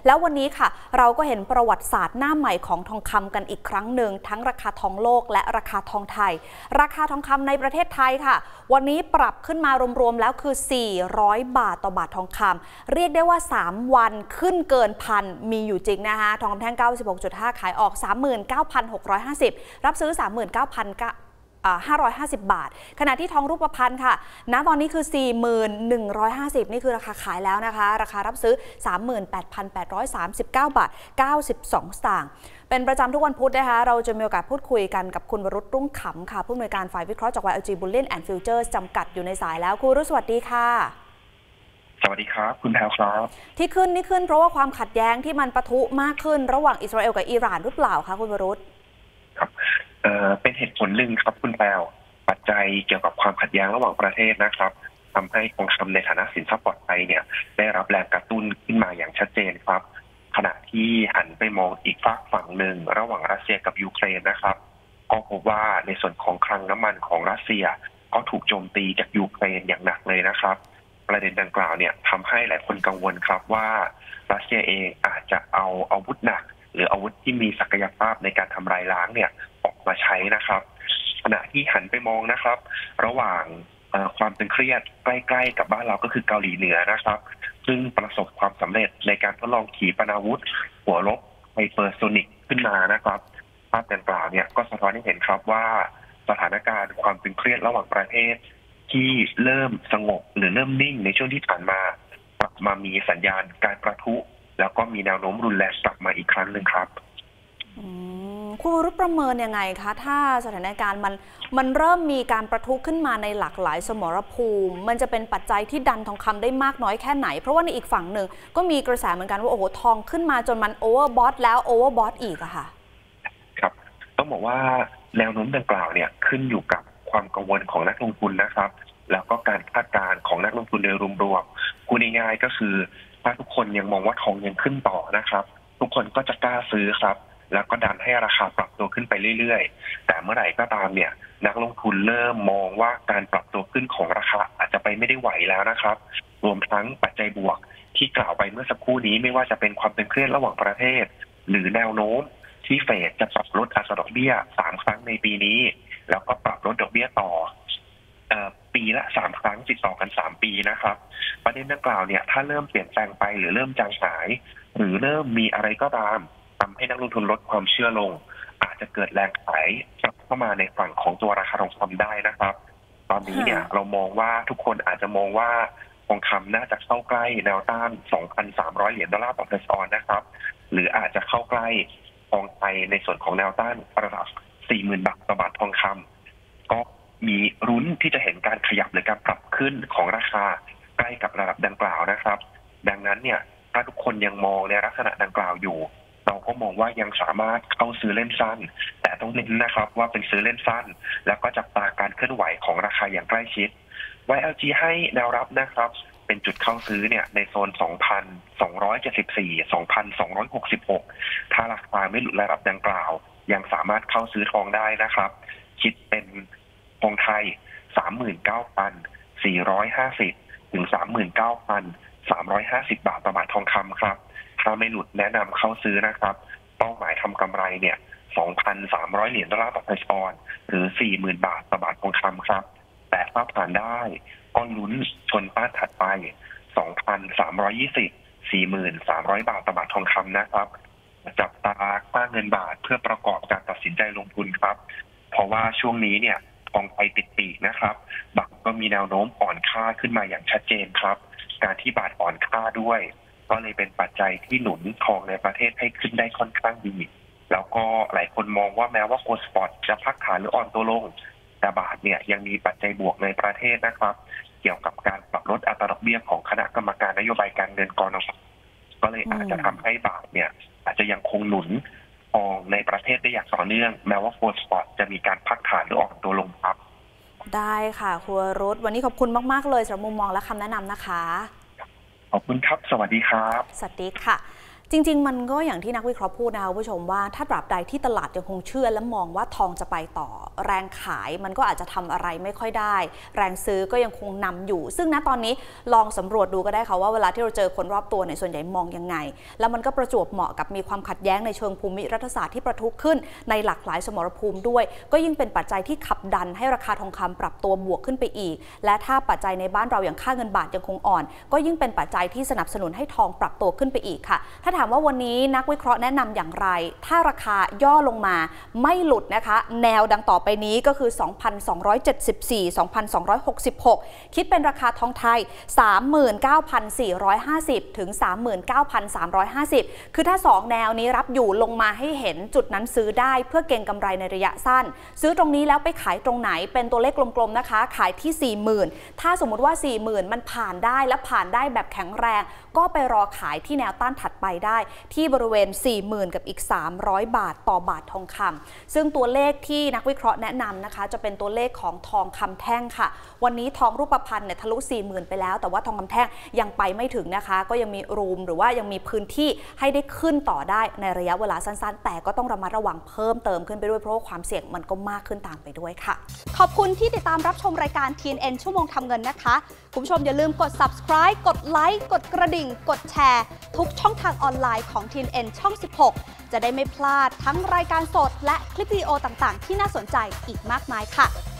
แล้ววันนี้ค่ะเราก็เห็นประวัติศาสตร์หน้าใหม่ของทองคำกันอีกครั้งหนึ่งทั้งราคาทองโลกและราคาทองไทยราคาทองคำในประเทศไทยค่ะวันนี้ปรับขึ้นมารวมๆแล้วคือ400 บาทต่อบาททองคำเรียกได้ว่า3วันขึ้นเกินพันมีอยู่จริงนะคะทองคำแท่ง 96.5 ขายออก 39,650 รับซื้อ 39,550 บาทขณะที่ทองรูปพรรณค่ะณตอนนี้คือ 41,150 นี่คือราคาขายแล้วนะคะราคารับซื้อ 38,839 บาท 92 สตางค์เป็นประจำทุกวันพุธนะคะเราจะมีโอกาสพูดคุยกันกับคุณวรุษรุ่งขำค่ะผู้อำนวยการฝ่ายวิเคราะห์จาก YLG Bullion and Futures จำกัดอยู่ในสายแล้วคุณวรุษสวัสดีค่ะสวัสดีครับคุณแพรวครับที่ขึ้นนี่ขึ้นเพราะว่าความขัดแย้งที่มันปะทุมากขึ้นระหว่างอิสราเอลกับอิหร่านหรือเปล่าคะคุณวรุษครับเป็นเหตุผลหนึ่งครับคุณแพรวปัจจัยเกี่ยวกับความขัดแย้งระหว่างประเทศนะครับทำให้ทองคำในฐานะสินทรัพย์ปลอดภัยเนี่ยได้รับแรงกระตุ้นขึ้นมาอย่างชัดเจนครับขณะที่หันไปมองอีกฝั่งหนึ่งระหว่างรัสเซียกับยูเครนนะครับก็พบว่าในส่วนของคลังน้ำมันของรัสเซียก็ถูกโจมตีจากยูเครนอย่างหนักเลยนะครับประเด็นดังกล่าวเนี่ยทำให้หลายคนกังวลครับว่ารัสเซียเองอาจจะเอาอาวุธหนักหรืออาวุธที่มีศักยภาพในการทำลายล้างเนี่ยออกมาใช้นะครับขณะที่หันไปมองนะครับระหว่างความตึงเครียดใกล้ๆกับบ้านเราก็คือเกาหลีเหนือนะครับซึ่งประสบความสำเร็จในการทดลองขีปนาวุธหัวลบไฮเปอร์โซนิกขึ้นมานะครับภาพดังกล่าวเนี่ยก็สะท้อนให้เห็นครับว่าสถานการณ์ความตึงเครียดระหว่างประเทศที่เริ่มสงบหรือเริ่มนิ่งในช่วงที่ผ่านมากลับมามีสัญญาณการประทุแล้วก็มีแนวโน้มรุนแรงกลับมาอีกครั้งหนึ่งครับคุณวรุษประเมินยังไงคะถ้าสถานการณ์มันเริ่มมีการประทุขึ้นมาในหลากหลายสมรภูมิมันจะเป็นปัจจัยที่ดันทองคำได้มากน้อยแค่ไหนเพราะว่าในอีกฝั่งหนึ่งก็มีกระแสเหมือนกันว่าโอ้โหทองขึ้นมาจนมันโอเวอร์บอทแล้วโอเวอร์บอทอีกอะค่ะครับต้องบอกว่าแนวโน้มดังกล่าวเนี่ยขึ้นอยู่กับความกังวลของนักลงทุนนะครับแล้วก็การคาดการณ์ของนักลงทุนโดยรวมๆพูดง่ายๆก็คือถ้าทุกคนยังมองว่าทองยังขึ้นต่อนะครับทุกคนก็จะกล้าซื้อครับแล้วก็ดันให้ราคาปรับตัวขึ้นไปเรื่อยๆแต่เมื่อไหร่ก็ตามเนี่ยนักลงทุนเริ่มมองว่าการปรับตัวขึ้นของราคาอาจจะไปไม่ได้ไหวแล้วนะครับรวมทั้งปัจจัยบวกที่กล่าวไปเมื่อสักครู่นี้ไม่ว่าจะเป็นความตึงเครียดระหว่างประเทศหรือแนวโน้มที่เฟดจะปรับลดอัตราดอกเบี้ย3 ครั้งในปีนี้แล้วก็ปรับลดดอกเบี้ยต่อปีละ3 ครั้งติดต่อกัน3 ปีนะครับประเด็นดังกล่าวเนี่ยถ้าเริ่มเปลี่ยนแปลงไปหรือเริ่มจางหายหรือเริ่มมีอะไรก็ตามทำให้นักลงทุนลดความเชื่อลงอาจจะเกิดแรงขายกลับเข้ามาในฝั่งของตัวราคาทองคำได้นะครับตอนนี้เนี่ยเรามองว่าทุกคนอาจจะมองว่าทองคำน่าจะเข้าใกล้แนวต้าน 2,300 เหรียญดอลลาร์ต่อออนซ์นะครับหรืออาจจะเข้าใกล้ทองไทยในส่วนของแนวต้านระดับ 40,000 บาทต่อบาททองคำก็มีรุ้นที่จะเห็นการขยับหรือการปรับขึ้นของราคาใกล้กับระดับดังกล่าวนะครับดังนั้นเนี่ยถ้าทุกคนยังมองในลักษณะดังกล่าวอยู่เราก็มองว่ายังสามารถเข้าซื้อเล่นสั้นแต่ต้องเน้นนะครับว่าเป็นซื้อเล่นสั้นแล้วก็จับตาการเคลื่อนไหวของราคาอย่างใกล้ชิด YLG ให้แนวรับนะครับเป็นจุดเข้าซื้อเนี่ยในโซน 2,274 2,266 ถ้าราคาไม่หลุดระดับดังกล่าวยังสามารถเข้าซื้อทองได้นะครับคิดเป็นทองไทย 39,450 ถึง 39,350 บาทต่อบาททองคำครับถ้าไม่หลุดแนะนำเข้าซื้อนะครับเป้าหมายทำกำไรเนี่ย 2,300 เหรียญดอลลาร์ต่อออนซ์หรือ 40,000 บาทต่อบาททองคำครับแต่ถ้าผ่านได้ก็ลุ้นชนป้าถัดไป 2,320 4,300 บาทต่อบาททองคำนะครับจับตาค่าเงินบาทเพื่อประกอบการตัดสินใจลงทุนครับเพราะว่าช่วงนี้เนี่ยทองไปติดปีกนะครับบาทก็มีแนวโน้มอ่อนค่าขึ้นมาอย่างชัดเจนครับการที่บาทอ่อนค่าด้วยก็เลยเป็นปัจจัยที่หนุนทองในประเทศให้ขึ้นได้ค่อนข้างดีแล้วก็หลายคนมองว่าแม้ว่าโกลด์สปอตจะพักฐานหรืออ่อนตัวลงแต่บาทเนี่ยยังมีปัจจัยบวกในประเทศนะครับเกี่ยวกับการปรับลดอัตราดอกเบี้ยของคณะกรรมการนโยบายการเงินกนฟ.ก็เลยอาจจะทำให้บาทเนี่ยอาจจะยังคงหนุนทองในประเทศได้อย่างต่อเนื่องแม้ว่าโกลด์สปอตจะมีการพักฐานหรืออ่อนตัวลงครับได้ค่ะคุณวรุษวันนี้ขอบคุณมากๆเลยสำหรับมุมมองและคำแนะนำนะคะขอบคุณครับสวัสดีครับสวัสดีค่ะจริงๆมันก็อย่างที่นักวิเคราะห์พูดนะคะคุณผู้ชมว่าถ้าตราบใดที่ตลาดยังคงเชื่อและมองว่าทองจะไปต่อแรงขายมันก็อาจจะทำอะไรไม่ค่อยได้แรงซื้อก็ยังคงนำอยู่ซึ่งณตอนนี้ลองสำรวจดูก็ได้ค่ะว่าเวลาที่เราเจอคนรอบตัวเนี่ยส่วนใหญ่มองยังไงแล้วมันก็ประจวบเหมาะกับมีความขัดแย้งในเชิงภูมิรัฐศาสตร์ที่ประทุขึ้นในหลากหลายสมรภูมิด้วยก็ยิ่งเป็นปัจจัยที่ขับดันให้ราคาทองคำปรับตัวบวกขึ้นไปอีกและถ้าปัจจัยในบ้านเราอย่างค่าเงินบาทยังคงอ่อนก็ยิ่งเป็นปัจจัยที่สนับสนุนให้ทองปรับตัวขึ้นไปอีกค่ะถ้าถามว่าวันนี้นักวิเคราะห์แนะนำอย่างไรถ้าราคาย่อลงมาไม่หลุดนะคะแนวดังต่อไปนี้ก็คือ 2,274 2,266 คิดเป็นราคาทองไทย 39,450 ถึง 39,350 คือถ้า2แนวนี้รับอยู่ลงมาให้เห็นจุดนั้นซื้อได้เพื่อเก็งกำไรในระยะสั้นซื้อตรงนี้แล้วไปขายตรงไหนเป็นตัวเลขกลมๆนะคะขายที่ 40,000 ถ้าสมมุติว่า 40,000 มันผ่านได้และผ่านได้แบบแข็งแรงก็ไปรอขายที่แนวต้านถัดไปได้ที่บริเวณ 40,000 กับอีก300 บาทต่อบาททองคำซึ่งตัวเลขที่นักวิเคราะห์แนะนำนะคะจะเป็นตัวเลขของทองคำแท่งค่ะวันนี้ทองรูปพรรณเนี่ยทะลุ 40,000 ไปแล้วแต่ว่าทองคำแท่งยังไปไม่ถึงนะคะก็ยังมีรูมหรือว่ายังมีพื้นที่ให้ได้ขึ้นต่อได้ในระยะเวลาสั้นๆแต่ก็ต้องระมัดระวังเพิ่มเติมขึ้นไปด้วยเพราะว่าความเสี่ยงมันก็มากขึ้นตามไปด้วยค่ะขอบคุณที่ติดตามรับชมรายการ TNN ชั่วโมงทำเงินนะคะคุณผู้ชมอย่าลืมกด subscribe กดไลค์กดกระดิ่งกดแชร์ทุกช่องทางออนไลน์ของ TNN ช่อง 16 จะได้ไม่พลาดทั้งรายการสดและคลิปวิดีโอต่างๆที่น่าสนใจอีกมากมายค่ะ